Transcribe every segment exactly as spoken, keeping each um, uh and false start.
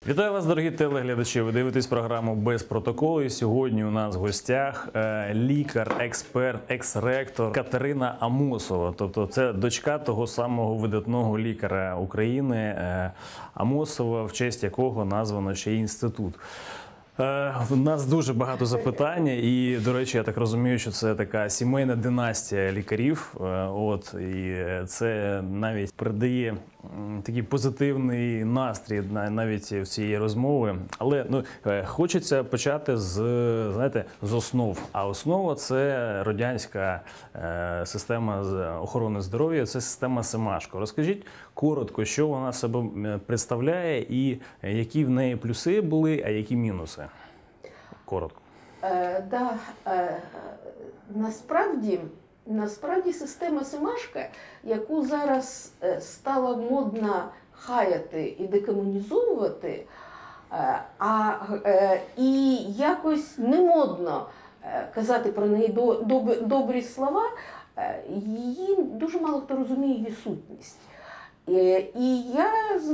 Вітаю вас, дорогі телеглядачі. Ви дивитесь програму «Без протоколу». І сьогодні у нас в гостях лікар, експерт, екс-ректор Катерина Амосова. Тобто це дочка того самого видатного лікаря України Амосова, в честь якого названо ще й інститут. У нас дуже багато запитань і, до речі, я так розумію, що це така сімейна династія лікарів. От, і це навіть придає такий позитивний настрій навіть в цієї розмови. Але ну, хочеться почати з, знаєте, з основ. А основа – це радянська система охорони здоров'я, це система Семашко. Розкажіть коротко, що вона себе представляє і які в неї плюси були, а які мінуси? Коротко. Е, да, е, насправді, насправді система Семашко, яку зараз е, стало модно хаяти і декомунізовувати, е, а, е, і якось не модно е, казати про неї до, доб, добрі слова, е, її дуже мало хто розуміє її сутність. І я,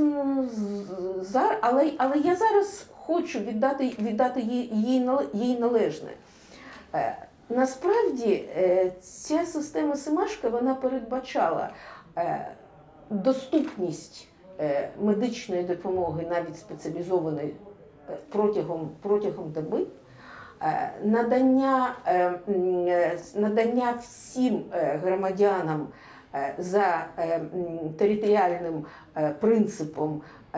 але, але я зараз хочу віддати, віддати їй, їй належне. Насправді ця система Семашко, вона передбачала доступність медичної допомоги, навіть спеціалізованої, протягом, протягом доби, надання, надання всім громадянам за територіальним принципом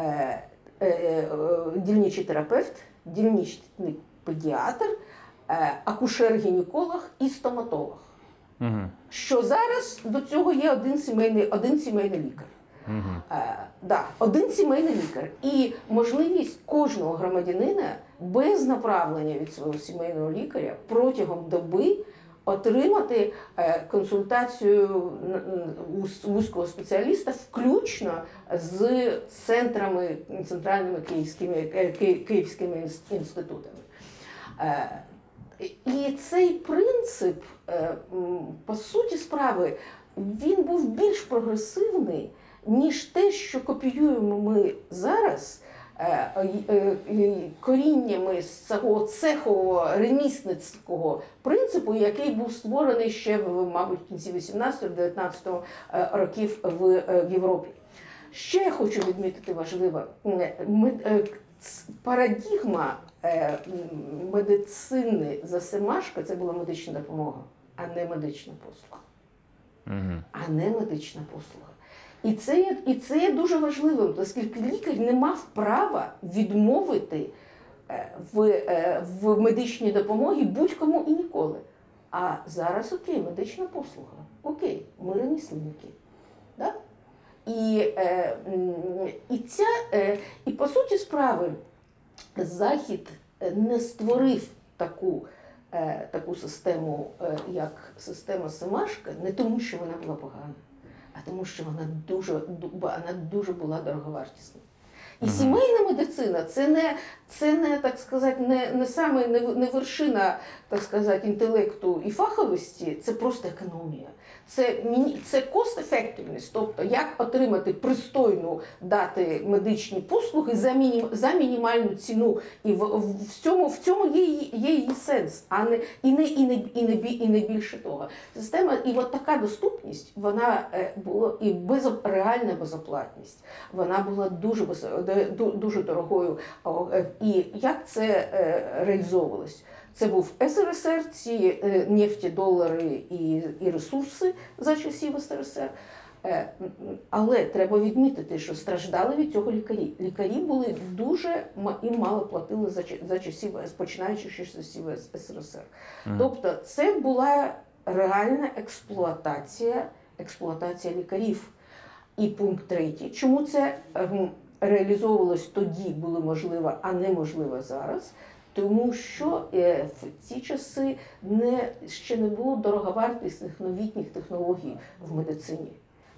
дільничий терапевт, дільничний педіатр, акушер-гінеколог і стоматолог. Угу. Що зараз до цього є один сімейний, один сімейний лікар. Угу. Да, один сімейний лікар. І можливість кожного громадянина без направлення від свого сімейного лікаря протягом доби отримати консультацію вузького спеціаліста, включно з центрами, центральними київськими, київськими інститутами. І цей принцип, по суті справи, він був більш прогресивний, ніж те, що копіюємо ми зараз, коріннями з цього цехового ремісницького принципу, який був створений ще, мабуть, в кінці вісімнадцятого-дев'ятнадцятого років в Європі. Ще я хочу відмітити важливо, парадігма медицини за Семашко – це була медична допомога, а не медична послуга. Угу. А не медична послуга. І це, є, і це є дуже важливим, оскільки лікар не мав права відмовити в, в медичній допомозі будь-кому і ніколи. А зараз окей, медична послуга, окей, ми ремісленники. Да? І, і, ця, і по суті справи Захід не створив таку, таку систему, як система Семашко, не тому, що вона була погана, а тому, що вона дуже, вона дуже була дороговартісна. І сімейна медицина – це не, це не, так сказати, не, не саме не, не вершина, так сказати, інтелекту і фаховості, це просто економія. Це, це cost-effectiveness, тобто як отримати пристойну дати медичні послуги за, мінім, за мінімальну ціну. І в, в цьому, в цьому є, є її сенс, а не, і, не, і, не, і, не, і не більше того. Система, і от така доступність, вона була і без, реальна безоплатність, вона була дуже, дуже дорогою. І як це реалізовувалось? Це був ес ер ес ер, ці нефті, долари і, і ресурси за часів ес ер ес ер. Але треба відмітити, що страждали від цього лікарі. Лікарі були дуже і мало платили за, за часів, починаючи ще з часів ес ер ес ер. Mm. Тобто це була реальна експлуатація, експлуатація лікарів. І пункт третій. Чому це реалізовувалось тоді, було можливо, а неможливо зараз? Тому що в ці часи не, ще не було дороговартісних новітніх технологій в медицині.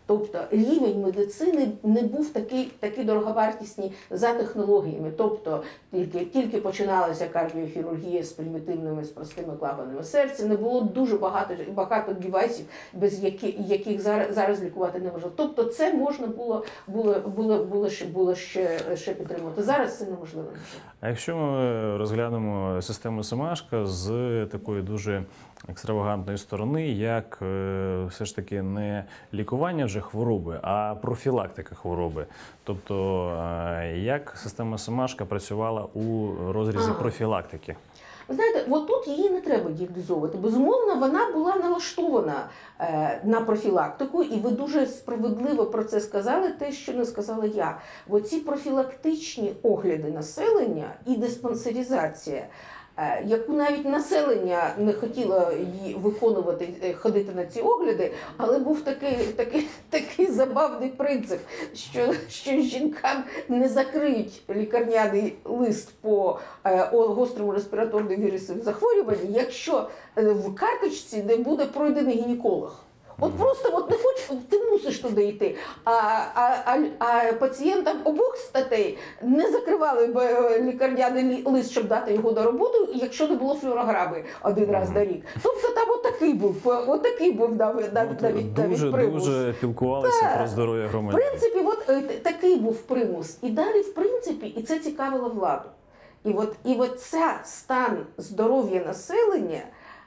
Тобто рівень медицини не був такий, такий дороговартісний за технологіями. Тобто тільки, тільки починалася кардіохірургія з примітивними, з простими клапанами серця, не було дуже багато, багато девайсів, без яких, яких зараз, зараз лікувати неможливо. Тобто це можна було, було, було, було, ще, було ще, ще підтримувати. Зараз це неможливо. А якщо ми розглянемо систему Семашка з такої дуже екстравагантної сторони, як е, все ж таки не лікування вже хвороби, а профілактика хвороби. Тобто, е, як система Семашка працювала у розрізі Ага. профілактики? Ви знаєте, от тут її не треба діагнозовувати. Безумовно, вона була налаштована е, на профілактику, і ви дуже справедливо про це сказали, те, що не сказала я. Оці профілактичні огляди населення і диспансеризація, е, яку навіть населення не хотіло її виконувати, е, ходити на ці огляди, але був такий, такий, такий забавний принцип, що, що жінкам не закриють лікарняний лист по е, о- гострому респіраторному вірусовому захворюванню, якщо е, в карточці не буде пройдений гінеколог. От просто от не хочеш, ти мусиш туди йти. А, а, а, а пацієнтам обох статей не закривали б е, лікарняний лі- лист, щоб дати його на роботу, якщо не було флюорограми один раз на рік. Тобто там отакий був, отакий був навіть, навіть, навіть, навіть Дуже, примус. дуже піклувалися Так. про здоров'я В громадян. принципі, от е, т- такий був примус. І далі, в принципі, і це цікавило владу. І от, і от ця стан здоров'я населення,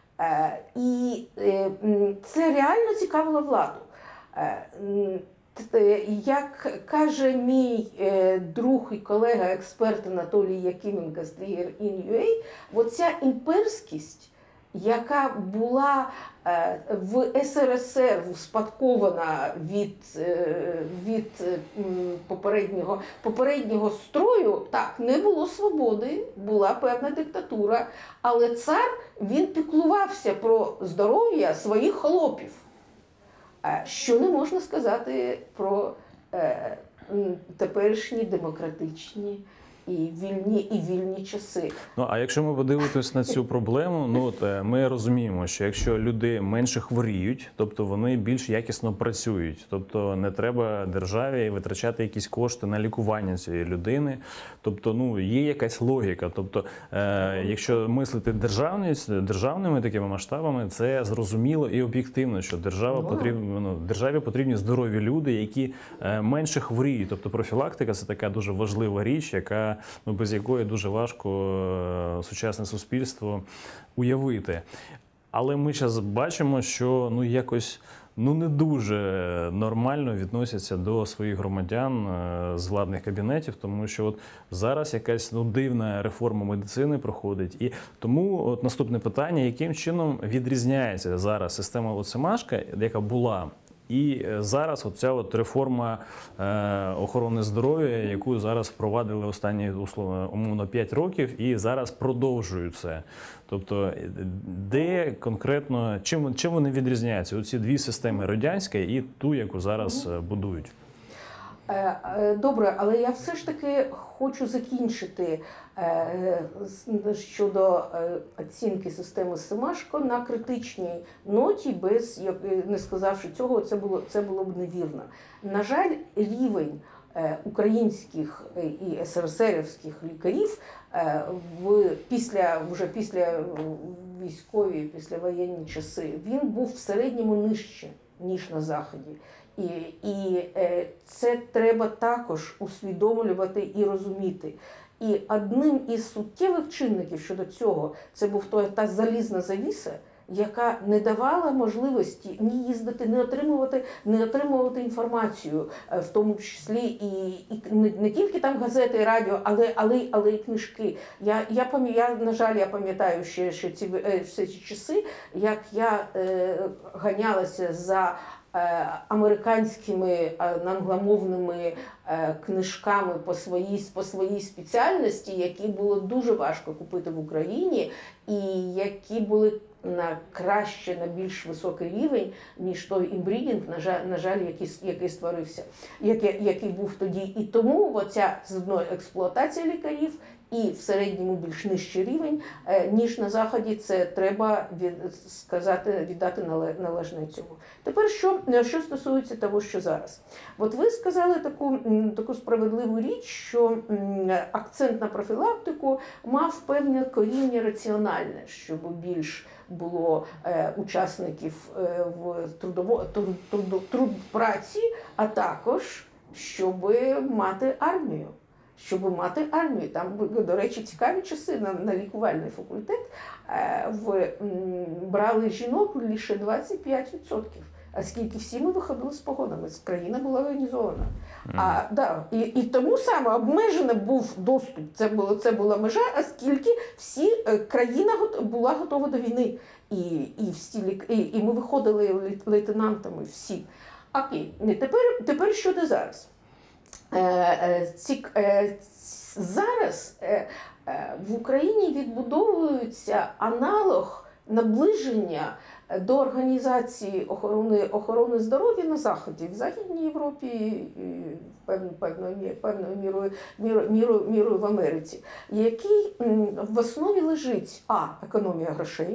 е, і е, м, це реально цікавило владу. Е, м, т- е, Як каже мій е, друг і колега, експерт Анатолій Якименко з Trigger ін ю ей, оця імперськість, яка була е, в ес ер ес ер успадкована від, е, від е, м, попереднього, попереднього строю, так, не було свободи, була певна диктатура, але цар, він піклувався про здоров'я своїх холопів, Е, що не можна сказати про е, м, теперішні демократичні і вільні, і вільні часи. Ну, а якщо ми подивимось на цю проблему, ну от, е, ми розуміємо, що якщо люди менше хворіють, тобто вони більш якісно працюють, тобто не треба державі витрачати якісь кошти на лікування цієї людини. Тобто, ну є якась логіка. Тобто, е, якщо мислити державність державними такими масштабами, це зрозуміло і об'єктивно, що держава Ну. потрібна, ну, державі потрібні здорові люди, які е, менше хворіють. Тобто профілактика це така дуже важлива річ, яка ну, без якої дуже важко е, сучасне суспільство уявити. Але ми зараз бачимо, що ну якось ну не дуже нормально відносяться до своїх громадян е, з владних кабінетів, тому що от зараз якась ну дивна реформа медицини проходить. І тому от наступне питання: яким чином відрізняється зараз система от Семашка, яка була, і зараз оця от реформа е, охорони здоров'я, яку зараз впровадили останні условно умовно п'ять років, і зараз продовжують це. Тобто, де конкретно чим чим вони відрізняються? Оці дві системи: радянська і ту, яку зараз е, будують. Е, е, Добре, але я все ж таки хочу закінчити е, з- щодо е, оцінки системи Семашко на критичній ноті, без як- не сказавши цього, це було це було б невірно. На жаль, рівень е, українських е, і ес ер ес ерівських лікарів е, в після вже після військові, післявоєнні часи він був в середньому нижче ніж на заході. І, і е, це треба також усвідомлювати і розуміти. І одним із суттєвих чинників щодо цього це був той, та залізна завіса, яка не давала можливості ні їздити, не отримувати, не отримувати інформацію, е, в тому числі і, і не, не тільки там газети, і радіо, але, але, але і книжки. Я, я, пам'я- я, на жаль, я пам'ятаю ще, ще ці, е, всі ці часи, як я е, ганялася за е, американськими е, англомовними е, книжками по своїй, по своїй спеціальності, які було дуже важко купити в Україні, і які були на краще, на більш високий рівень, ніж той імбрідінг, на жаль, на жаль, який, який створився, який, який був тоді. І тому оця з одної експлуатація лікарів і в середньому більш нижчий рівень, ніж на Заході. Це треба від, сказати, віддати належне цьому. Тепер, що, що стосується того, що зараз. От ви сказали таку, таку справедливу річ, що акцент на профілактику мав певне коріння раціональне, щоб більш було е, учасників е, в трудово, труд, труд, труд праці, а також щоб мати армію. Щоб мати армію. Там, до речі, цікаві часи на, на лікувальний факультет е, в, м, брали жінок лише двадцять п'ять відсотків. Оскільки всі ми виходили з погонами, країна була воєнізована. Mm. А, да, і, і тому саме обмежений був доступ. Це, було, це була межа, оскільки всі, країна була готова до війни. І, і, всі, і, і ми виходили лейтенантами всі. Окей, тепер, тепер щодо зараз. Е, е, ці, е, зараз е, е, в Україні відбудовується аналог наближення до організації охорони, охорони здоров'я на Заході, в Західній Європі, певною, певною, певною мірою, мірою, мірою, мірою в Америці, який в основі лежить а. економія грошей,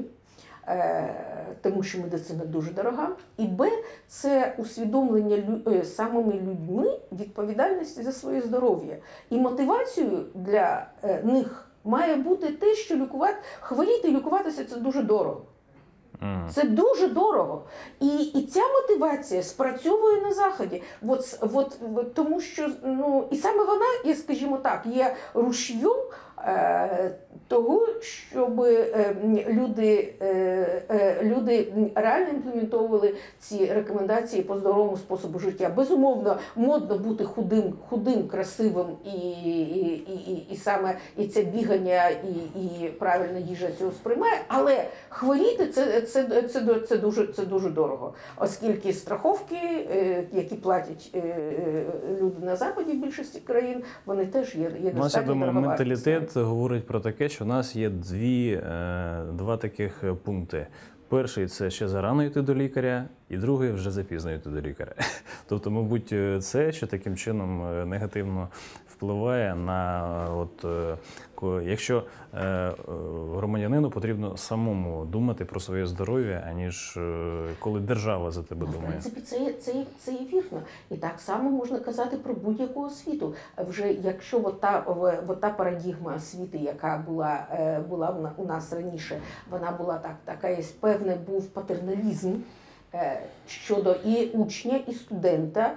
тому що медицина дуже дорога, і б. це усвідомлення самими людьми відповідальності за своє здоров'я. І мотивацією для них має бути те, що лікувати, хворіти і лікуватися – це дуже дорого. Це дуже дорого. І, і ця мотивація спрацьовує на Заході. От, от, от, тому що, ну, і саме вона, я скажімо так, є рушієм е, того, щоб е, люди, е, е, люди реально імплементовували ці рекомендації по здоровому способу життя. Безумовно, модно бути худим, худим, красивим, і, і, і, і, і саме і це бігання, і, і правильна їжа цього сприймає, але хворіти це, це, це, це, дуже, це дуже дорого, оскільки страховки, які платять люди на Заході в більшості країн, вони теж є, є достатньо дороговартісні. Менталітет говорить про таке, що у нас є дві, два таких пункти. Перший – це ще зарано йти до лікаря, і другий – вже запізно йти до лікаря. Тобто, мабуть, це, що таким чином негативно впливає на, от, якщо громадянину потрібно самому думати про своє здоров'я, аніж коли держава за тебе думає. В принципі, це, це, це є вірно. І так само можна казати про будь-яку освіту. Вже якщо от та, от та парадігма освіти, яка була, була у нас раніше, вона була так, така, є певний був патерналізм щодо і учня, і студента,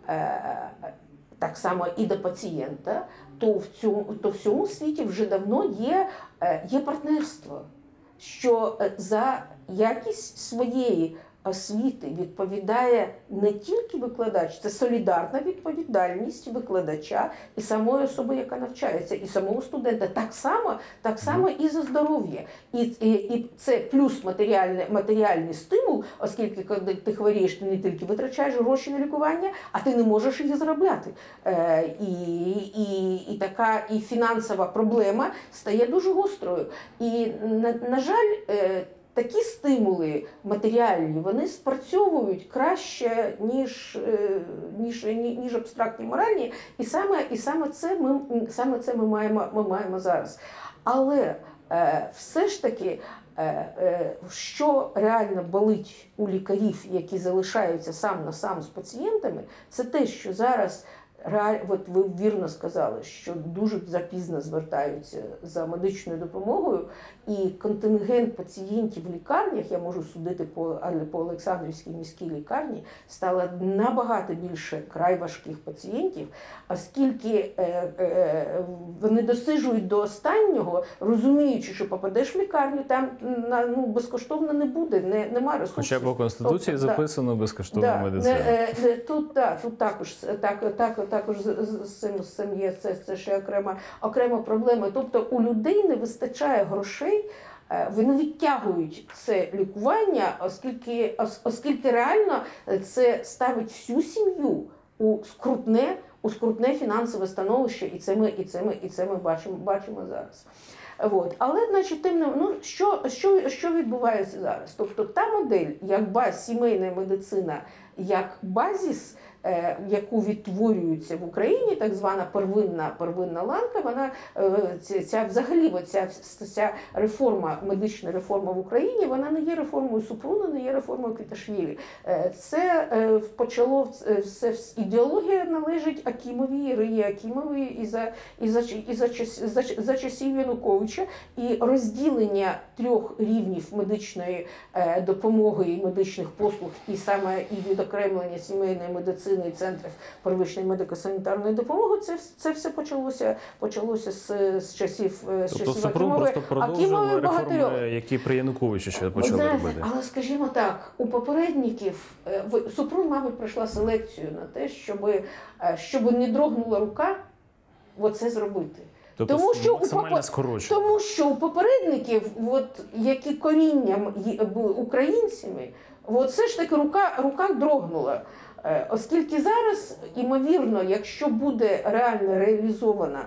так само і до пацієнта, то в цьому, то в цьому світі вже давно є, є партнерство, що за якість своєї освіти відповідає не тільки викладач, це солідарна відповідальність викладача і самої особи, яка навчається, і самого студента. Так само, так само і за здоров'я. І, і, і це плюс матеріальний, матеріальний стимул, оскільки коли ти хворієш, ти не тільки витрачаєш гроші на лікування, а ти не можеш їх заробляти. Е, і, і, і така і фінансова проблема стає дуже гострою. І, на, на жаль, е, такі стимули матеріальні, вони спрацьовують краще, ніж, ніж, ніж абстрактні моральні, і саме, і саме це ми, саме це ми, маємо, ми маємо зараз. Але е, все ж таки, е, е, що реально болить у лікарів, які залишаються сам на сам з пацієнтами, це те, що зараз от ви вірно сказали, що дуже запізно звертаються за медичною допомогою, і контингент пацієнтів в лікарнях, я можу судити по, по Олександрівській міській лікарні, стало набагато більше край важких пацієнтів, оскільки е, е, вони досиджують до останнього, розуміючи, що попадеш в лікарню, там на, ну, безкоштовно не буде, не, нема ресурсів. Хоча по Конституції тобто, записано да, безкоштовна да, медицина. Не, е, тут, да, тут також, так, так, також з, з, з, цим, з цим є, це, це ще окрема, окрема проблема. Тобто у людей не вистачає грошей, вони відтягують це лікування, оскільки, оскільки реально це ставить всю сім'ю у скрутне, у скрутне фінансове становище, і це ми, і це ми, і це ми бачимо, бачимо зараз. От. Але, значить, тим не, ну, що, що, що відбувається зараз? Тобто та модель, як баз, сімейна медицина, як базіс, е, яку відтворюється в Україні, так звана первинна, первинна ланка, вона, е, ця, ця взагалі ця, ця реформа, медична реформа в Україні, вона не є реформою Супруна, не є реформою Квіташвілі. Е, це е, почало, все, ідеологія належить Акімові, Риї Акімові і за, і за, і за, за, за часів Януковича, і розділення трьох рівнів медичної е, допомоги і медичних послуг, і саме і відокремлення сімейної медицини і центрів первинної медико-санітарної допомоги, це, це все почалося, почалося з, з часів, з тобто часів Супрун Акімови. просто продовжували реформи, які при Януковичі ще почали Знаєте, робити. Але скажімо так, у попередників Супрун, мабуть, пройшла селекцію на те, щоб, щоб не дрогнула рука оце зробити. Тобто тому, що максимально у, скорочено. тому що у попередників, от, які корінням були українцями, от все ж таки рука, рука дрогнула. Оскільки зараз, ймовірно, якщо буде реально реалізована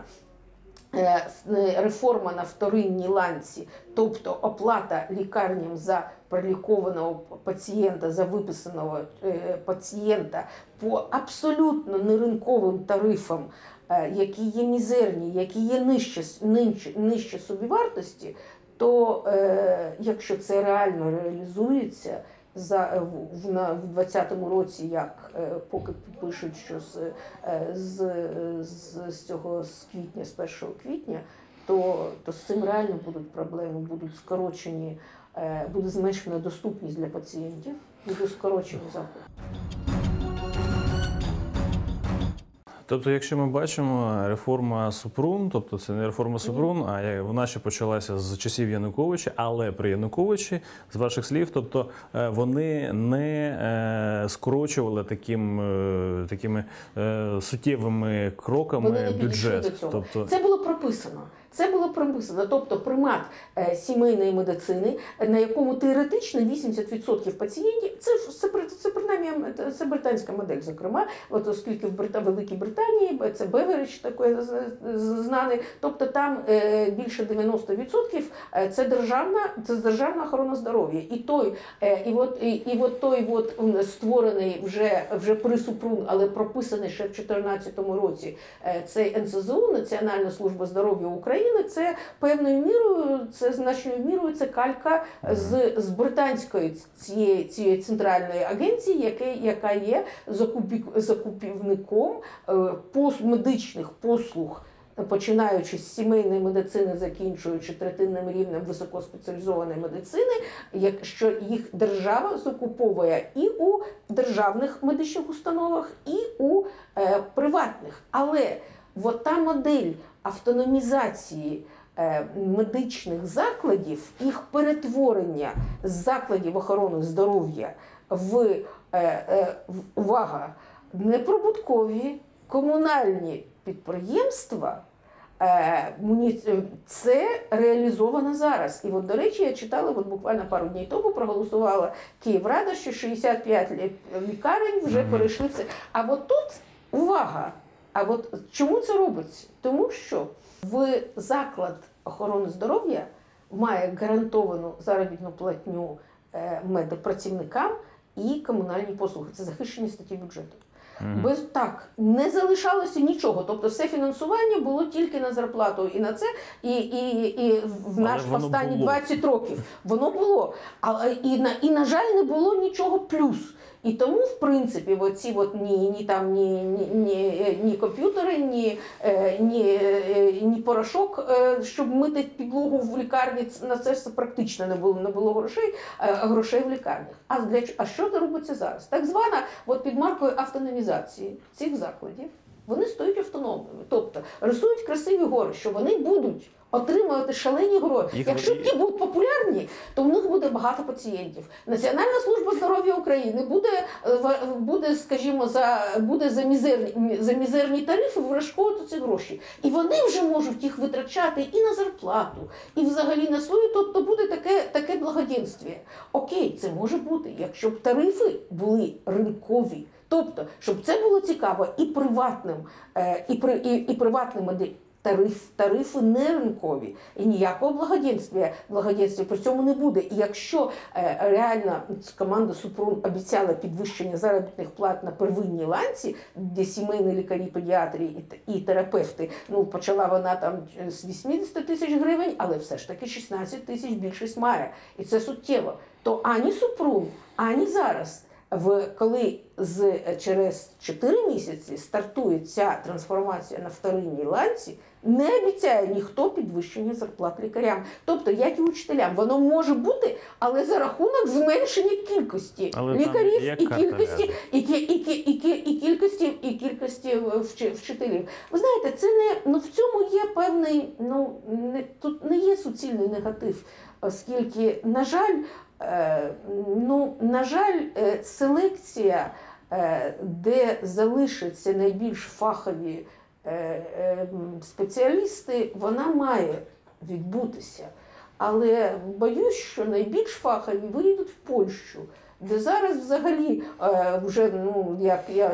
реформа на вторинній ланці, тобто оплата лікарням за пролікованого пацієнта, за виписаного пацієнта по абсолютно неринковим тарифам, які є мізерні, які є нижче, нижче, нижче собівартості, то е, якщо це реально реалізується за, в, на, в двадцятому році, як е, поки пишуть, що з, е, з, з, з цього з квітня, з першого квітня, то, то з цим реально будуть проблеми, будуть скорочені, е, буде зменшена доступність для пацієнтів, буде скорочені заклади. Тобто, якщо ми бачимо реформа Супрун, тобто це не реформа Супрун, а вона ще почалася з часів Януковича, але при Януковичі, з ваших слів, тобто вони не скорочували таким, такими суттєвими кроками вони не бюджет. До цього. Тобто... Це було прописано. Це було прописано, тобто примат е, сімейної медицини, на якому теоретично вісімдесят відсотків пацієнтів, це, це, це принаймні це британська модель, зокрема, от оскільки в Брита, Великій Британії це Беверидж такий знаний, тобто там е, більше дев'яносто відсотків це державна, це державна охорона здоров'я. І той, е, і от, і, і от той от створений вже, вже при Супрун, але прописаний ще в дві тисячі чотирнадцятому році, е, цей ен ес зе у, Національна служба здоров'я України, це певною мірою, це значною мірою, це калька з, з британської цієї, цієї центральної агенції, яка, яка є закупі, закупівником е, пос, медичних послуг, починаючи з сімейної медицини, закінчуючи третинним рівнем високоспеціалізованої медицини, якщо їх держава закуповує і у державних медичних установах, і у е, приватних. Але от та модель автономізації е, медичних закладів, їх перетворення з закладів охорони здоров'я в, е, е, в увага, неприбуткові комунальні підприємства, е, це реалізовано зараз. І от, до речі, я читала, от буквально пару днів тому проголосувала Київрада, що шістдесят п'ять лікарень вже перейшли в це. А от тут, увага, а от чому це робиться? Тому що в заклад охорони здоров'я має гарантовану заробітну платню медпрацівникам і комунальні послуги. Це захищені статті бюджету. Mm-hmm. Без так не залишалося нічого. Тобто все фінансування було тільки на зарплату і на це, і, і, і в наш останні двадцять років воно було. А, і, на, і, на жаль, не було нічого плюс. І тому, в принципі, оці от ні, ні, там, ні, ні, ні, ні комп'ютери, ні, ні, ні порошок, щоб мити підлогу в лікарні, на це все практично не було, не було грошей, грошей в лікарнях. А, для, а що робиться зараз? Так звана от під маркою автономізації цих закладів, вони стають автономними. Тобто рисують красиві гори, що вони будуть отримувати шалені гроші. Їх Якщо вони... ті будуть популярні, то в них буде багато пацієнтів. Національна служба здоров'я України буде, буде, скажімо, за, буде за, мізерні, за мізерні тарифи вирашковувати ці гроші. І вони вже можуть їх витрачати і на зарплату, і взагалі на свою, тобто буде таке, таке благоденствие. Окей, це може бути, якщо б тарифи були ринкові. Тобто, щоб це було цікаво і приватним, і, при, і, і приватним Тариф, тарифи не ринкові і ніякого благоденствия, благоденствия при цьому не буде. І якщо е, реально команда Супрун обіцяла підвищення заробітних плат на первинній ланці, де сімейні лікарі, педіатри і, і терапевти, ну почала вона там з вісімдесят тисяч гривень, але все ж таки шістнадцять тисяч більшість має. І це суттєво. То ані Супрун, ані зараз, в, коли з, через чотири місяці стартує ця трансформація на вторинній ланці, не обіцяє ніхто підвищення зарплат лікарям. Тобто, як і учителям, воно може бути, але за рахунок зменшення кількості але лікарів і кількості, і, і, і, і, і кількості, і кількості вчителів. Ви знаєте, це не, ну, в цьому є певний, ну, не, тут не є суцільний негатив, оскільки, на жаль, е, ну, на жаль, е, селекція, е, де залишаться найбільш фахові спеціалісти, вона має відбутися. Але боюсь, що найбільш фахові виїдуть в Польщу, де зараз взагалі вже, ну, як я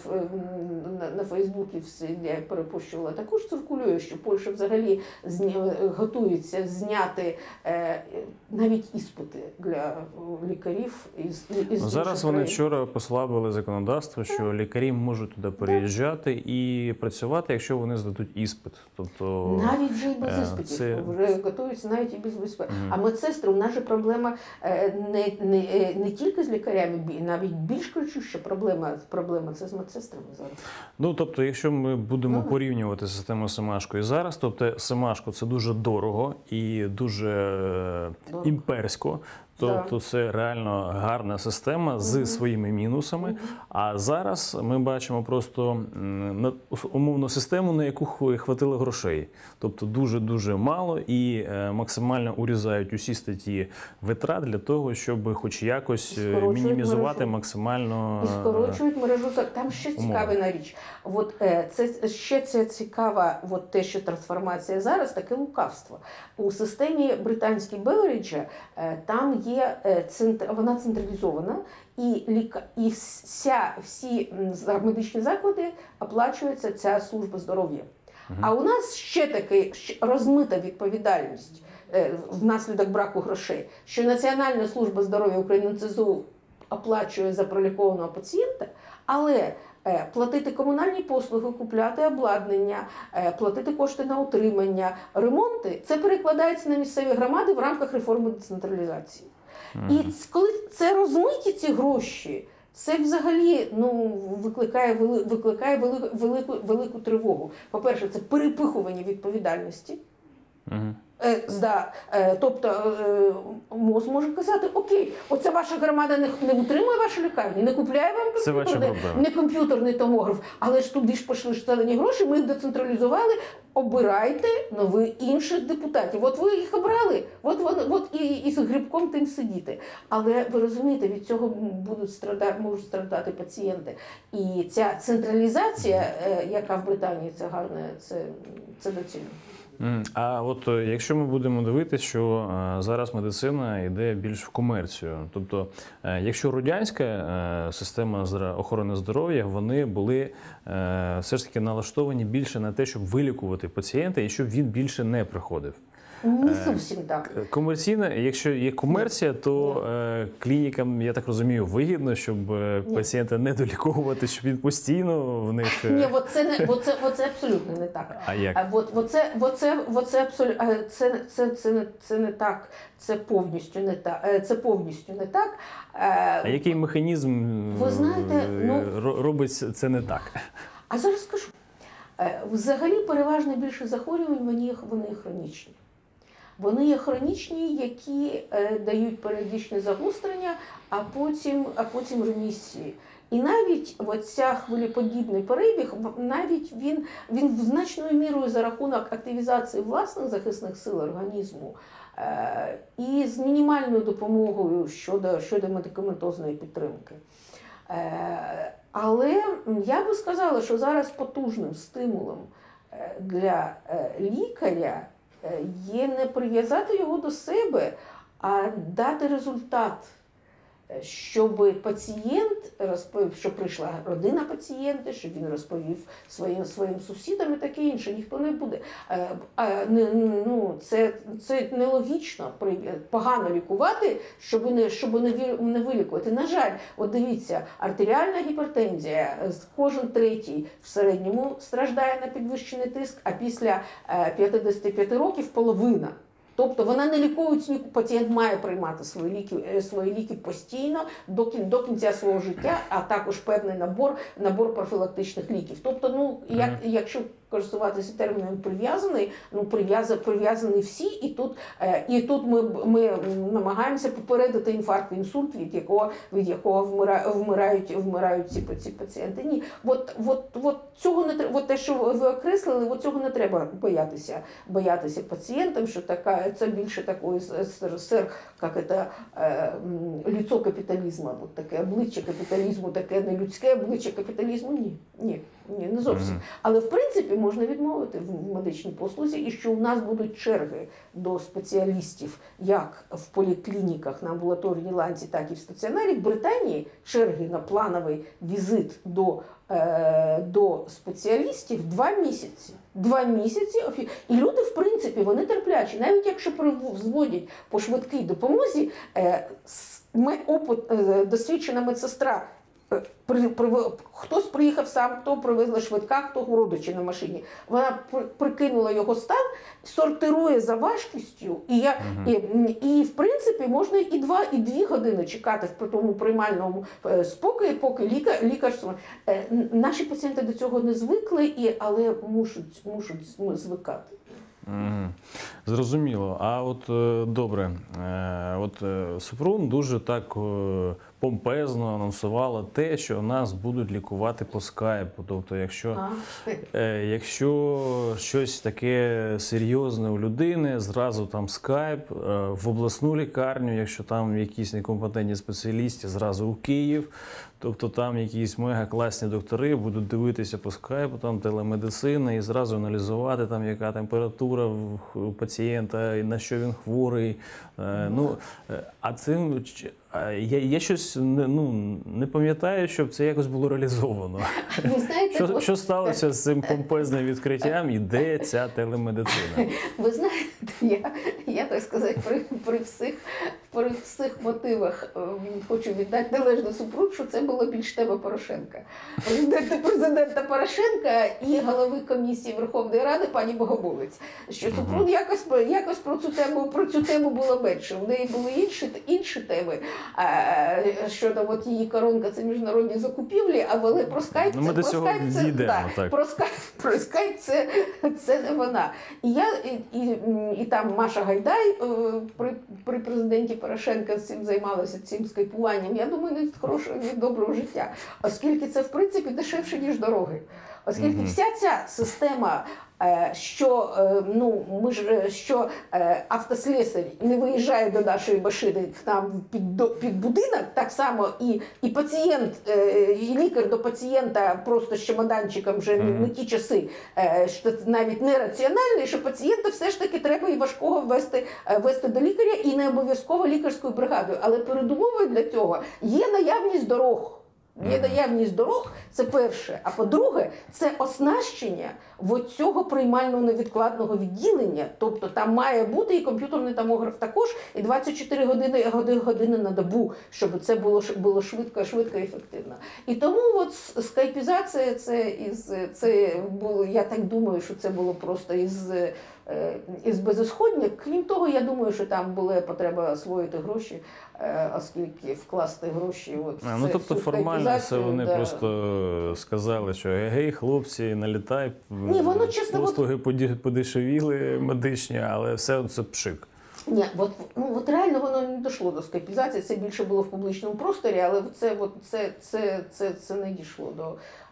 на, на Фейсбуці я перепощувала, також циркулює, що Польща взагалі зня, готується зняти е, навіть іспити для лікарів із, із ну, зараз вони країн. Вчора послабили законодавство, що так. лікарі можуть туди переїжджати так. і працювати, якщо вони здадуть іспит. Тобто, навіть вже і без іспитів, це... вже готуються навіть і без іспитів. Mm. А медсестри, у нас же проблема не, не, не тільки з лікарями, навіть більш кричуща проблема, проблема це з медсестрами зараз. Ну, тобто, якщо ми будемо ага. порівнювати систему Семашко і зараз, тобто Семашко це дуже дорого і дуже дорого. імперсько, тобто да. це реально гарна система з угу. своїми мінусами, угу. а зараз ми бачимо просто умовну систему, на яку хватило грошей. Тобто дуже-дуже мало і максимально урізають усі статті витрат для того, щоб хоч якось мінімізувати мережу. максимально І скорочують мережу. Там ще цікава річ. От, це, ще це цікава, от те, що трансформація зараз, таке лукавство. У системі британській Белеріджа там є, вона централізована, і, ліка, і вся, всі медичні заклади оплачується ця служба здоров'я. Угу. А у нас ще таки розмита відповідальність внаслідок браку грошей, що Національна служба здоров'я України ен це зе у оплачує за пролікованого пацієнта, але платити комунальні послуги, купляти обладнання, платити кошти на утримання, ремонти – це перекладається на місцеві громади в рамках реформи децентралізації. Mm. І коли це розмиті ці гроші, це взагалі, ну, викликає, викликає велику, велику, велику тривогу. По-перше, це перепихування відповідальності. Mm. Е, да, е, тобто е, МОЗ може казати, окей, оця ваша громада не, не утримує вашу лікарню, не купляє вам комп'ютерний, не комп'ютерний томограф, але ж туди ж пішли штатні гроші, ми їх децентралізували, обирайте нових інших депутатів. От ви їх обрали, от, от, от і, і з грибком тим сидіти. Але ви розумієте, від цього будуть страдати, можуть страдати пацієнти. І ця централізація, е, яка в Британії, це гарне, це, це доцільно. А от якщо ми будемо дивитися, що зараз медицина йде більш в комерцію, тобто якщо радянська система охорони здоров'я, вони були все ж таки налаштовані більше на те, щоб вилікувати пацієнта і щоб він більше не приходив. Не зовсім так. Комерційна, якщо є комерція, то Ні. клінікам, я так розумію, вигідно, щоб Ні. пацієнта не доліковувати, щоб він постійно в них... Ні, от це, не, от це, от це абсолютно не так. А як? От, от це, от це, от це, абсолютно, це, це, це, не, це не так, це повністю не так. Це повністю не так. А який механізм Ви знаєте, ну, робить це не так? А зараз скажу. Взагалі, переважно більше захворювань, вони, вони хронічні. Вони є хронічні, які е, дають періодичне загострення, а потім, а потім ремісії. І навіть оця хвилеподібний перебіг, навіть він, він значною мірою за рахунок активізації власних захисних сил організму е, і з мінімальною допомогою щодо, щодо медикаментозної підтримки. Е, але я би сказала, що зараз потужним стимулом для е, лікаря є не прив'язати його до себе, а дати результат. щоб пацієнт розповів, що прийшла родина пацієнта, щоб він розповів своїм своїм сусідам і таке інше. Ніхто не буде. А, не, ну, це, це нелогічно. Погано лікувати, щоб не, щоб не, не вилікувати. На жаль, от дивіться, артеріальна гіпертензія, кожен третій в середньому страждає на підвищений тиск, а після п'ятдесят п'ять років половина. Тобто вона не лікується, пацієнт має приймати свої ліки, свої ліки постійно до, до кінця свого життя, а також певний набор, набор профілактичних ліків. Тобто, ну, як, якщо користуватися терміном прив'язаний, ну, прив'язані всі, і тут, е, і тут ми, ми намагаємося попередити інфаркт, інсульт, від якого, від якого вмира, вмирають, вмирають ці, ці пацієнти. Ні, от, от, от цього не треба, от те, що ви окреслили, от цього не треба боятися, боятися пацієнтам, що така, це більше такої СРСР, як це, е, лицо капіталізму, от таке обличчя капіталізму, таке нелюдське обличчя капіталізму. Ні, ні, ні, не зовсім. Mm-hmm. Але в принципі можна відмовити в медичній послузі, і що у нас будуть черги до спеціалістів як в поліклініках на амбулаторній ланці, так і в стаціонарі. В Британії черги на плановий візит до, е, до спеціалістів два місяці. Два місяці. І люди, в принципі, вони терплячі. Навіть якщо зводять по швидкій допомозі, е, опит, е, досвідчена медсестра, При, при, хтось приїхав сам, хто привезла швидка, хто родичі на машині. Вона при, прикинула його стан, сортирує за важкістю, і, я, uh -huh. і, і в принципі можна і два, і дві години чекати в тому приймальному спокої, поки лікар, лікар... Наші пацієнти до цього не звикли, і, але мушуть, мушуть звикати. Угу. Зрозуміло. А от добре, от Супрун дуже так помпезно анонсувала те, що нас будуть лікувати по скайпу. Тобто, якщо, якщо щось таке серйозне у людини, зразу там скайп, в обласну лікарню, якщо там якісь некомпетентні спеціалісти, зразу у Київ. Тобто там якісь мега-класні доктори будуть дивитися по скайпу, там телемедицина, і зразу аналізувати, там, яка температура у пацієнта, на що він хворий. Mm-hmm. Ну, а цим я, я щось не, ну, не пам'ятаю, щоб це якось було реалізовано. Ви знаєте, що, от... що сталося з цим помпезним відкриттям і де ця телемедицина? Ви знаєте, я, я так сказати, при, при, всіх, при всіх мотивах хочу віддати належне Супрун, що це було більш тема Порошенка. Президента, президента Порошенка і голови комісії Верховної Ради пані Богомолець. Що Супрун якось, якось про цю тему, про цю тему було менше. В неї були інші, інші теми. Щодо от її коронка, це міжнародні закупівлі, але про скайп це, ну, про скайп це, дійдемо, да, про скайп, про скайп це, це не вона. І, я, і, і, і там Маша Гайдай при, при президенті Порошенка цим займалася, цим скайпуванням. Я думаю, не від хорошого, не від доброго життя. Оскільки це, в принципі, дешевше, ніж дороги. Оскільки mm-hmm. вся ця система, що, ну, ми ж, що автослесар не виїжджає до нашої машини там під, під будинок, так само і, і пацієнт, і лікар до пацієнта просто з чемоданчиком вже mm-hmm. не ті часи, що навіть нераціональний, що пацієнта все ж таки треба і важкого вести, вести до лікаря, і не обов'язково лікарською бригадою. Але передумовою для цього є наявність дорог. Є наявність дорог, це перше. А по-друге, це оснащення от цього приймального невідкладного відділення. Тобто там має бути і комп'ютерний томограф також, і двадцять чотири години, години на добу, щоб це було, було швидко, швидко і ефективно. І тому от скайпізація, це, із, це було, я так думаю, що це було просто із... із безісходня. Крім того, я думаю, що там була потреба освоїти гроші, оскільки вкласти гроші от, а, ну, тобто формально це вони да. просто сказали, що гей, хлопці, налітай, Ні, воно, чесно, послуги от... подешевіли медичні, але все це пшик. Ні, от, ну, от реально воно не дійшло до скайпізації, це більше було в публічному просторі, але це, от, це, це, це, це не дійшло до...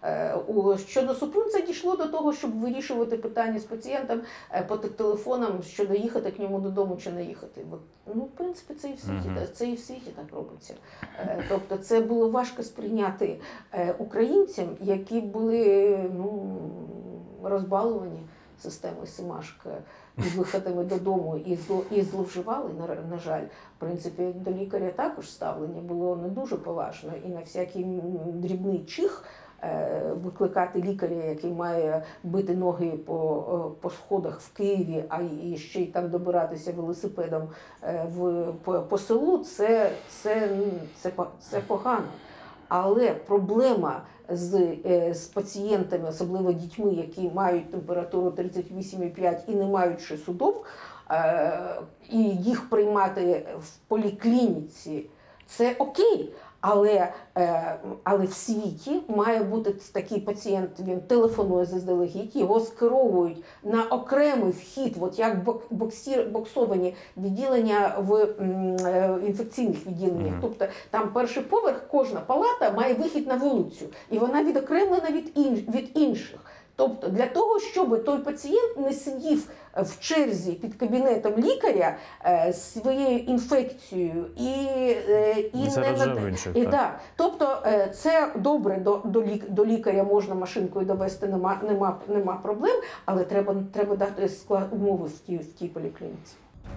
Е, щодо Супрун, це дійшло до того, щоб вирішувати питання з пацієнтом е, по телефонам, щодо їхати к ньому додому чи не їхати. От, ну, в принципі, це і в світі, uh-huh. це і в світі так робиться. Е, тобто це було важко сприйняти е, українцям, які були, ну, розбаловані системою Семашка. і виходами додому, і, зло, і зловживали, на, на жаль. В принципі, до лікаря також ставлення було не дуже поважно. І на всякий дрібний чих викликати лікаря, який має бити ноги по, по сходах в Києві, а і ще й там добиратися велосипедом в, по, по селу, це, це, це, це погано. Але проблема з, з пацієнтами, особливо дітьми, які мають температуру тридцять вісім і п'ять і не мають ще судом, і їх приймати в поліклініці, це окей. Але, але в світі має бути такий пацієнт, він телефонує заздалегідь, його скеровують на окремий вхід, от як боксі, боксовані відділення в інфекційних відділеннях. Mm-hmm. Тобто там перший поверх, кожна палата має вихід на вулицю, і вона відокремлена від, інш, від інших. Тобто для того, щоб той пацієнт не сидів в черзі під кабінетом лікаря е, своєю інфекцією і, е, і не інших, і, так. Да. Тобто е, це добре, до, до, лік, до лікаря можна машинкою довести, нема, нема, нема проблем, але треба, треба дати склад умови в тій, в тій поліклініці.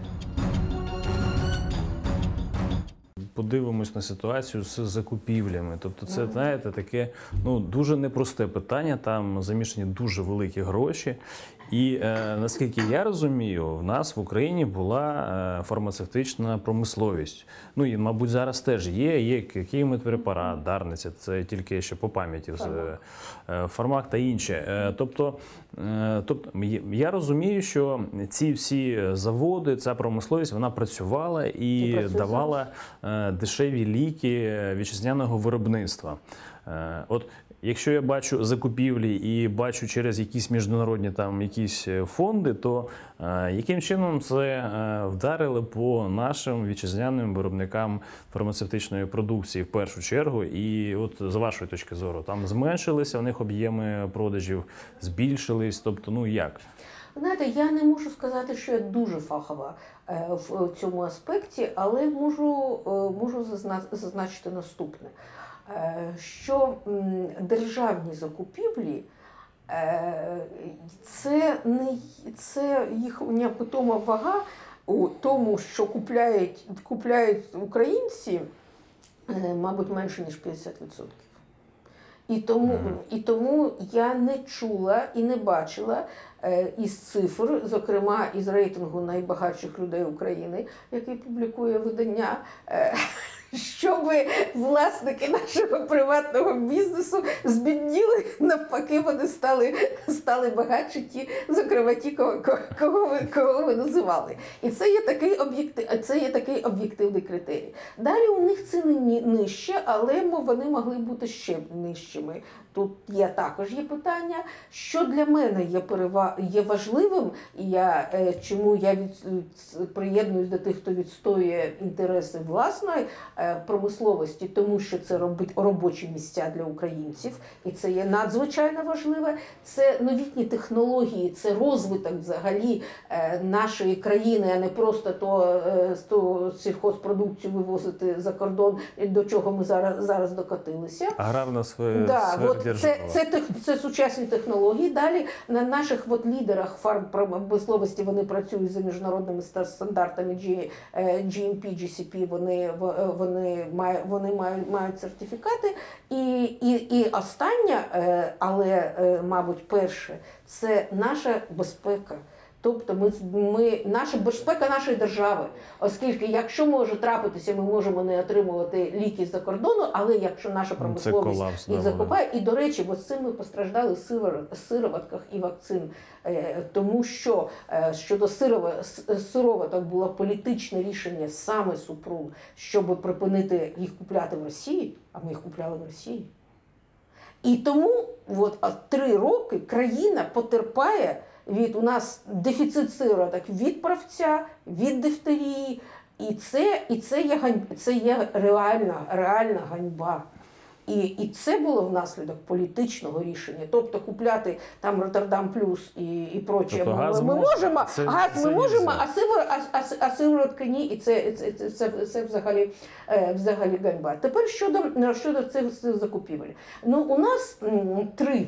Подивимось на ситуацію з закупівлями. Тобто це, знаєте, таке ну, дуже непросте питання, там замішані дуже великі гроші. І е, наскільки я розумію, в нас в Україні була е, фармацевтична промисловість. Ну і, мабуть, зараз теж є, є київмедпрепарат, Дарниця, це тільки ще по пам'яті, Фармак, е, Фармак та інше. Е, тобто, е, тобто, я розумію, що ці всі заводи, ця промисловість, вона працювала і, і давала е, дешеві ліки вітчизняного виробництва. Е, от, якщо я бачу закупівлі і бачу через якісь міжнародні там якісь фонди, то е, яким чином це е, вдарило по нашим вітчизняним виробникам фармацевтичної продукції в першу чергу? І от з вашої точки зору, там зменшилися в них об'єми продажів, збільшились, тобто, ну як? Знаєте, я не можу сказати, що я дуже фахова е, в цьому аспекті, але можу, е, можу зазна, зазначити наступне. Що державні закупівлі це не це їхня питома вага у тому, що купляють, купляють українці, мабуть, менше ніж п'ятдесят відсотків. І тому, і тому я не чула і не бачила із цифр, зокрема із рейтингу найбагатших людей України, який публікує видання, щоб власники нашого приватного бізнесу збідніли, навпаки, вони стали, стали багатші, ті, зокрема ті, кого, кого, ви, кого ви називали. І це є такий об'єктив, це є такий об'єктивний критерій. Далі у них ціни нижче, але вони могли бути ще нижчими. Тут є також є питання, що для мене є переваг... є важливим, і я, чому я від... приєднуюсь до тих, хто відстоює інтереси власної промисловості, тому що це робить робочі місця для українців, і це є надзвичайно важливе. Це новітні технології, це розвиток взагалі нашої країни, а не просто то, то сільхозпродукцію вивозити за кордон, до чого ми зараз, зараз докотилися. Аграрна сфера. Да, Це, це, це, це сучасні технології. Далі на наших от лідерах фармпромисловості вони працюють за міжнародними стандартами джі ем пі, джі сі пі, вони, вони, мають, вони мають, мають сертифікати. І, і, і останнє, але, мабуть, перше, це наша безпека. Тобто ми, ми, наша безпека нашої держави, оскільки якщо може трапитися, ми можемо не отримувати ліки з-за кордону, але якщо наша промисловість їх закупає, і, до речі, бо з цим ми постраждали в сироватках і вакцин, тому що щодо сироваток було політичне рішення саме Супрун, щоб припинити їх купляти в Росії, а ми їх купляли в Росії. І тому от, три роки країна потерпає від у нас дефіцит сироваток від правця, від дифтерії, і це, і це є ганьба, це є реальна, реальна ганьба. І, і це було внаслідок політичного рішення. Тобто купляти там Роттердам плюс і, і проче тобто, ми, газ ми можемо, це, газ це ми можемо, а, сиво, а, а, а сиворотки ні, і це, це, це, це, це взагалі, е, взагалі ганьба. Тепер щодо, щодо цих закупівель. Ну, у нас м, три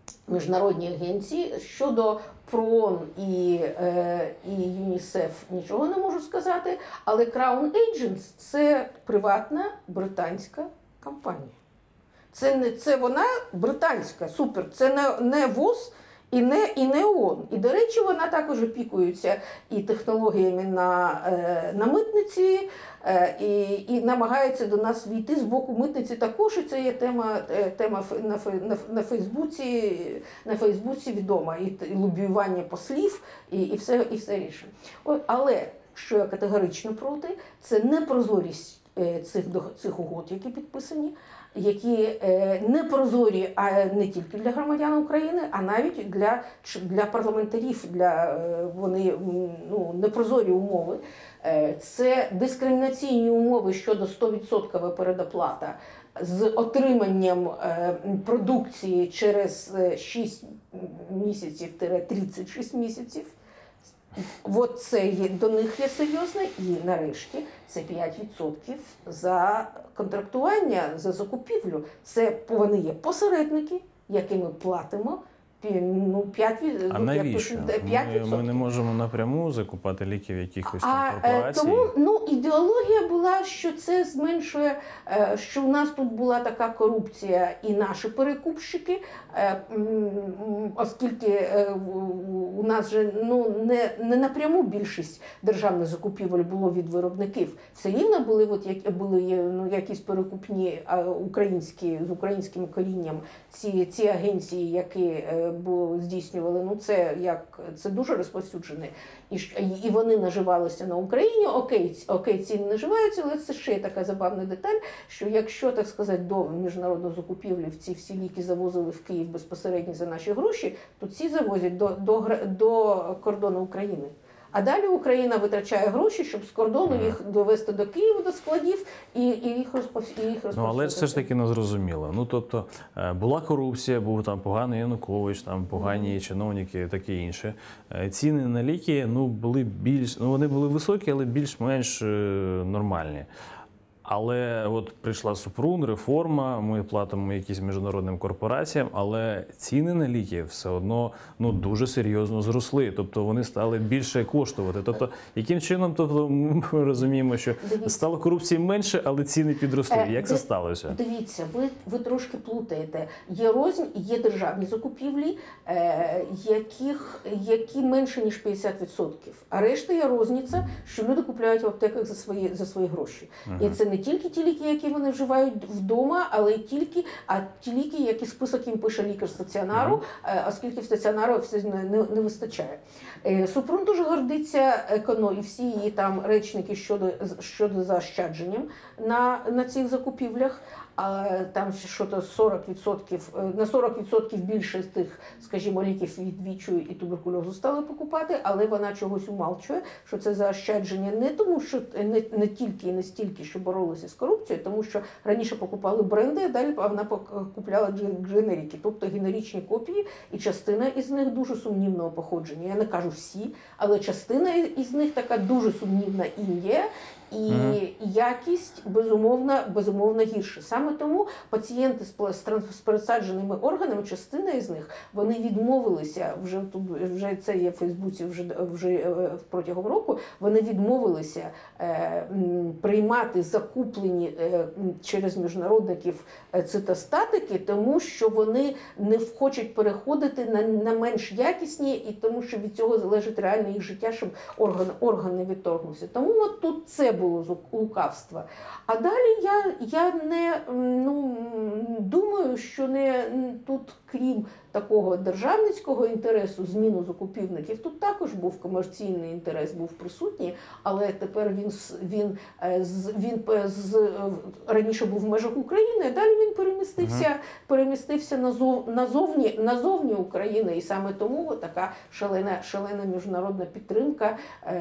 міжнародні агенції. Щодо ПРООН і, е, і ЮНІСЕФ нічого не можу сказати, але Crown Agents – це приватна британська компанія. Це, не, це вона британська, супер, це не, не ВОЗ і не, і не ООН. І, до речі, вона також опікується і технологіями на, е, на митниці, е, і, і намагається до нас війти з боку митниці також. І це є тема, е, тема на, на, на, Фейсбуці, на Фейсбуці відома. І, і лобіювання послів, і, і, все, і все інше. От, але, що я категорично проти, це непрозорість е, цих, цих угод, які підписані, які е, не прозорі, а не тільки для громадян України, а навіть для, для парламентарів, для е, вони ну, непрозорі умови. Е, це дискримінаційні умови щодо сто відсотків передоплата з отриманням е, продукції через шість місяців - тридцять шість місяців. От це є, до них є серйозне. І нарешті це п'ять відсотків за контрактування, за закупівлю. Це вони є посередники, яким ми платимо. Ну, п'ять, а навіщо? п'ять ми, ми не можемо напряму закупати ліків якихось там а, корпорацій? Тому ну, ідеологія була, що це зменшує, що у нас тут була така корупція і наші перекупщики, оскільки у нас же ну, не, не напряму більшість державних закупівель було від виробників. Все рівно були, от, як, були ну, якісь перекупні українські, з українським корінням ці, ці агенції, які бо здійснювали, ну це як це дуже розповсюджене. І, і вони наживалися на Україні, окей, окей, ціни наживаються, але це ще є така забавна деталь, що якщо, так сказати, до міжнародної закупівлі ці всі ліки завозили в Київ безпосередньо за наші гроші, то ці завозять до, до, до кордону України. А далі Україна витрачає гроші, щоб з кордону їх довести до Києва, до складів, і, і їх розповсюдити. Ну, але ж все ж таки не зрозуміло. Ну, тобто, була корупція, був там поганий Янукович, там погані чиновники, таке інше. Ціни на ліки, ну, були більш, ну, вони були високі, але більш-менш нормальні. Але от прийшла Супрун, реформа, ми платимо якимось міжнародним корпораціям, але ціни на ліки все одно ну, дуже серйозно зросли. Тобто вони стали більше коштувати. Тобто, яким чином тобто, ми розуміємо, що Дивіться. стало корупції менше, але ціни підросли. Е, Як це див... сталося? Дивіться, ви, ви трошки плутаєте. Є рознь, є державні закупівлі, е, яких, які менше, ніж п'ятдесят відсотків. А решта є розниця, що люди купляють в аптеках за свої, за свої гроші. Ага. І це не тільки ті ліки, які вони вживають вдома, але й тільки, а ті ліки, які список їм пише лікар стаціонару, mm-hmm. оскільки в стаціонару все не, не, не вистачає. Супрун дуже гордиться еконо, і всі її там речники щодо, щодо заощадження на, на цих закупівлях. А там що-то сорок відсотків, на сорок відсотків більше з тих, скажімо, ліків від вічу і туберкульозу стали покупати, але вона чогось умалчує, що це заощадження не тому, що не, не тільки і не стільки, що боролися з корупцією, тому що раніше покупали бренди, а далі вона купляла дженерики, тобто генеричні копії, і частина із них дуже сумнівного походження. Я не кажу всі, але частина із них така дуже сумнівна і є. І mm-hmm. якість, безумовно, безумовно гірша. Саме тому пацієнти з пересадженими органами, частина із них, вони відмовилися, вже тут вже це є в Фейсбуці вже, вже протягом року, вони відмовилися е, приймати закуплені е, через міжнародників цитостатики, тому що вони не хочуть переходити на, на менш якісні, і тому що від цього залежить реальне їх життя, щоб орган, орган не відторгнувся. Тому от тут це було лукавство. А далі я, я не ну, думаю, що не тут, крім такого державницького інтересу, зміну закупівників, тут також був комерційний інтерес, був присутній, але тепер він, він, він, він з, раніше був в межах України, а далі він перемістився, ага. перемістився назов, назовні, назовні України, і саме тому така шалена, шалена міжнародна підтримка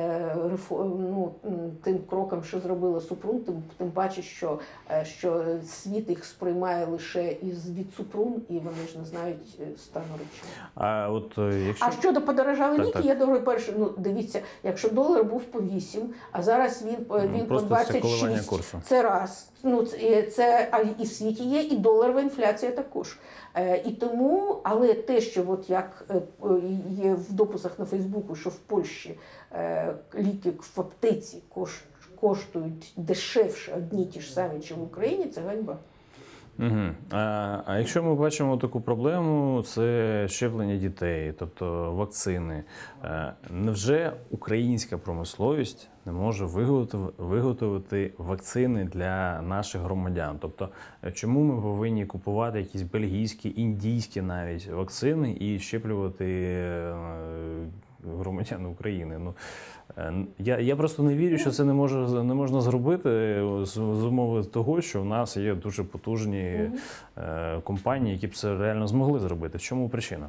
ну, тим кроком, що зробила Супрун, тим, тим паче, що, що світ їх сприймає лише із від Супрун, і вони ж не знають стану речей. А от е, якщо А щодо подорожали Так, ліки, так. я думаю, перше, ну дивіться, якщо долар був по вісім, а зараз він, по- він по просто це двадцять коливання шість, курсу. це раз. Ну, це, це а і в світі є, і доларова інфляція також. Е, і тому, але те, що от як е, є в дописах на Фейсбуку, що в Польщі е, ліки в аптеці кош, коштують дешевше одні ті ж самі, чи в Україні, це ганьба. Угу. А, а якщо ми бачимо таку проблему, це щеплення дітей, тобто вакцини. Е, Невже українська промисловість не може виготовити, виготовити вакцини для наших громадян? Тобто, е, чому ми повинні купувати якісь бельгійські, індійські навіть вакцини і щеплювати е, громадян України? Ну, е, я, я просто не вірю, що це не може не можна зробити з, з умови того, що в нас є дуже потужні е, компанії, які б це реально змогли зробити. В чому причина?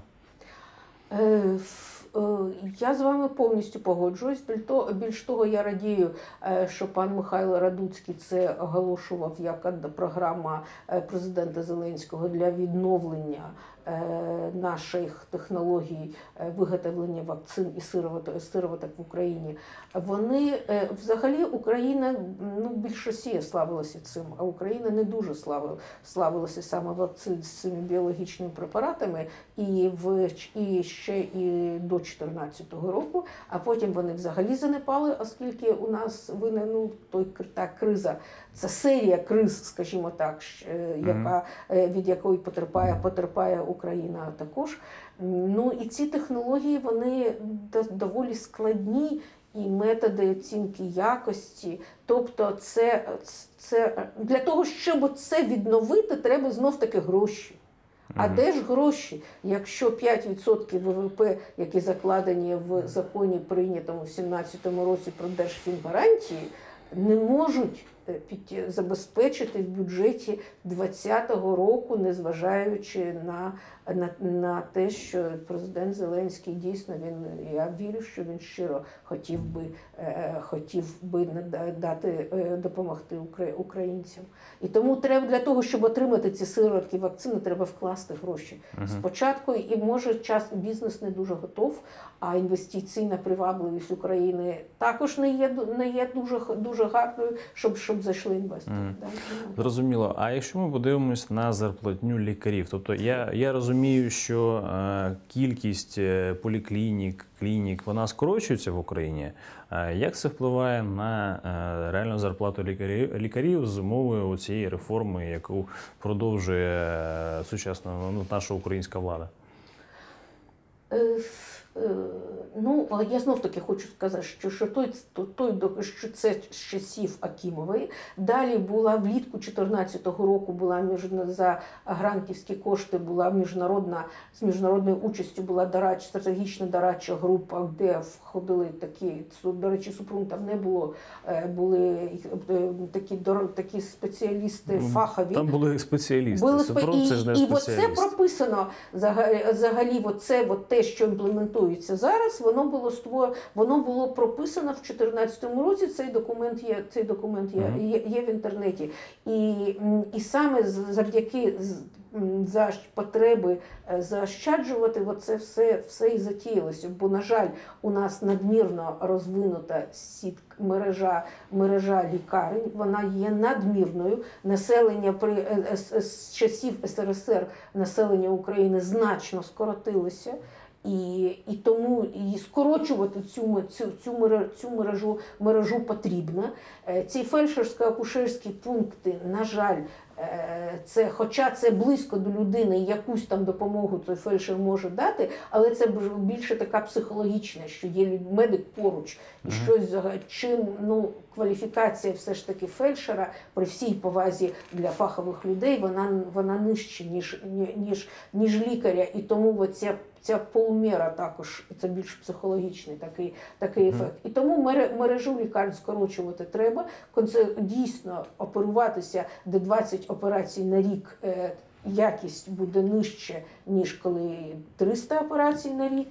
Е, ф- е, Я з вами повністю погоджуюсь. Біль то- Більш того, я радію, е, що пан Михайло Радуцький це оголошував як одна програма е, президента Зеленського для відновлення е, наших технологій е, виготовлення вакцин і сироваток, сироваток в Україні. Вони е, взагалі Україна, ну, більш Росія славилася цим, а Україна не дуже славила, славилася саме вакцин з цими біологічними препаратами і в і ще і до чотирнадцятого року, а потім вони взагалі занепали, оскільки у нас виник, ну, той та криза, це серія криз, скажімо так, е, яка е, від якої потерпає потерпає Україна також. Ну і ці технології, вони до- доволі складні. І методи оцінки якості, тобто це, це для того, щоб це відновити, треба знов-таки гроші. А де ж гроші, якщо п'ять відсотків ВВП, які закладені в законі, прийнятому в сімнадцятому році про держфінгарантії, не можуть під, забезпечити в бюджеті двадцятого року, незважаючи на, на, на те, що президент Зеленський дійсно, він, я вірю, що він щиро хотів би, е, хотів би дати, е, допомогти українцям. І тому треба для того, щоб отримати ці сироватки вакцини, треба вкласти гроші. Uh-huh. Спочатку, і може час бізнес не дуже готов, а інвестиційна привабливість України також не є, не є дуже, дуже гарною, щоб, щоб зайшли інвестори. Mm. Да? Зрозуміло. А якщо ми подивимось на зарплатню лікарів, тобто я, я розумію, що е, кількість поліклінік, клінік, вона скорочується в Україні. Е, як це впливає на е, реальну зарплату лікарів, лікарів з умови цієї реформи, яку продовжує е, сучасна, ну, наша українська влада? Е, Ну, я знов-таки хочу сказати, що, що, той, той, що це з часів Акімової. Далі була влітку чотирнадцятого року була міжна, за грантівські кошти була міжнародна, з міжнародною участю була дорадча, стратегічна дорадча група, де входили такі, до речі, Супрун там не було, були такі, такі спеціалісти фахові. Там були спеціалісти. Були Супрун, і, це ж не і оце прописано, взагалі, оце, от те, що імплементується зараз, воно було створ... воно було прописано в чотирнадцятому році. Цей документ є, цей документ є, mm-hmm. є, є в інтернеті. І, і саме завдяки за потреби заощаджувати, оце все, все і затіялося. Бо, на жаль, у нас надмірно розвинута сітка, мережа, мережа лікарень, вона є надмірною. Населення при, з часів ес ер ес ер населення України значно скоротилося. І, і тому і скорочувати цю, цю, цю, мережу, цю мережу, мережу потрібно. Ці фельдшерсько-акушерські пункти, на жаль, це, хоча це близько до людини, якусь там допомогу цей фельдшер може дати, але це більше така психологічна, що є медик поруч. І uh-huh. щось, чим, ну, кваліфікація все ж таки фельдшера, при всій повазі для фахових людей, вона, вона нижча, ніж, ніж, ніж лікаря. І тому оця, ця полумера також, це більш психологічний такий, такий ефект. Uh-huh. І тому мережу лікарень скорочувати треба, дійсно оперуватися, де двадцять операцій на рік, якість буде нижче, ніж коли триста операцій на рік.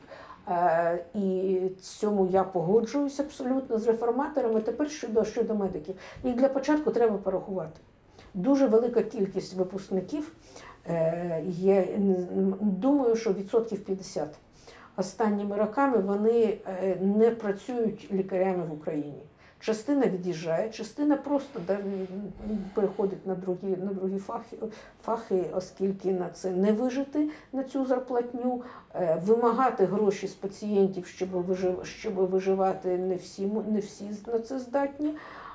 І цьому я погоджуюсь абсолютно з реформаторами. Тепер щодо, щодо медиків. Їх для початку треба порахувати. Дуже велика кількість випускників Є, думаю, що відсотків п'ятдесят останніми роками вони не працюють лікарями в Україні. Частина від'їжджає, частина просто переходить на другі, на другі фахи, фахи, оскільки на це не вижити, на цю зарплатню, вимагати гроші з пацієнтів, щоб, вижив, щоб виживати, не всі, не всі на це здатні.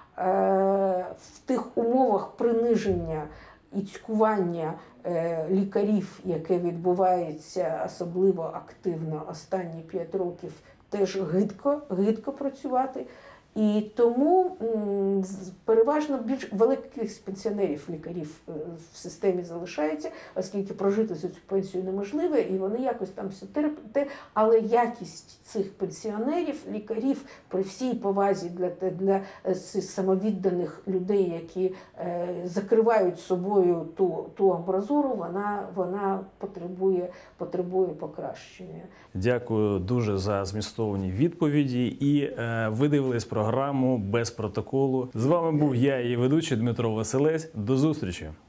В тих умовах приниження і цькування лікарів, яке відбувається особливо активно останні п'ять років, теж гидко, гидко працювати. І тому переважно більш великих пенсіонерів, лікарів в системі залишається, оскільки прожити за цю пенсію неможливо, і вони якось там все терпять. Але якість цих пенсіонерів, лікарів, при всій повазі для, для самовідданих людей, які е, закривають собою ту, ту амбразуру, вона, вона потребує, потребує покращення. Дякую дуже за змістовні відповіді. І е, ви дивились програму «Без протоколу». З вами був я, її ведучий Дмитро Василець. До зустрічі!